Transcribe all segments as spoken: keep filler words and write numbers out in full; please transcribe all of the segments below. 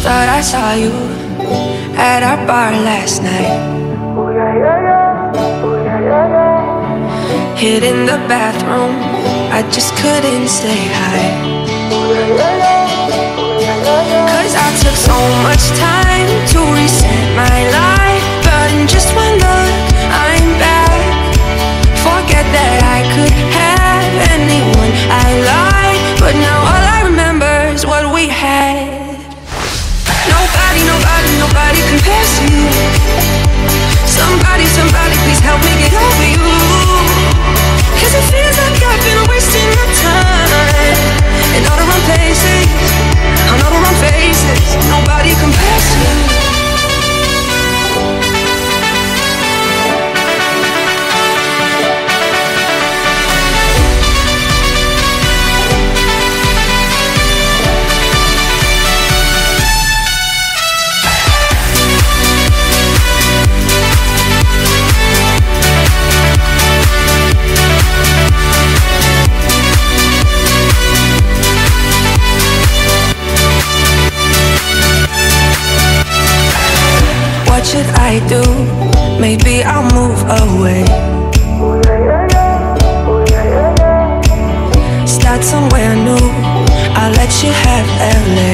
thought I saw you at our bar last night. Hid in the bathroom, I just couldn't say hi. Cause I took so much time to reset my life, but in just one look, I'm back. Forget that I could have anyone I like, but now all I remember is what we had. Nobody, nobody, nobody compares to you. Somebody, somebody, please help me get over you. Cause it feels like I've been wasting my time in all the wrong places, on all the wrong faces. Nobody compares to you. What should I do? Maybe I'll move away. Start somewhere new, I'll let you have L A.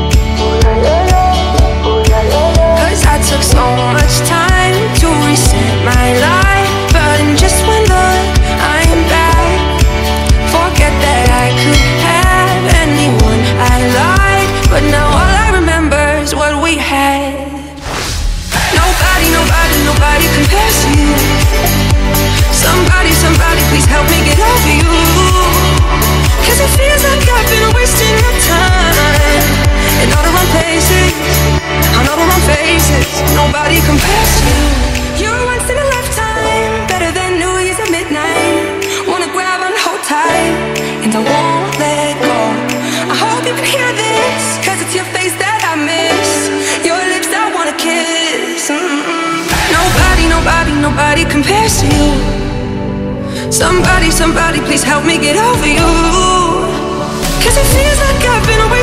Cause I took so much time to reset my life, but in just one look, I'm back. Forget that I could have anyone I like, but now all I remember is what we had. Nobody, nobody, nobody compares to you. Somebody, somebody, please help me get over you. Cause it feels like I've been wasting my time in all the wrong places, on all the wrong faces. Nobody compares to you. You're once in a lifetime, better than New Year's at midnight. Wanna grab and hold tight, and I won't let go. I hope you can hear this, cause it's your face that I miss, your lips I wanna kiss. Mm-mm. Nobody, nobody, nobody compares to you. Somebody, somebody, please help me get over you. Cause it feels like I've been away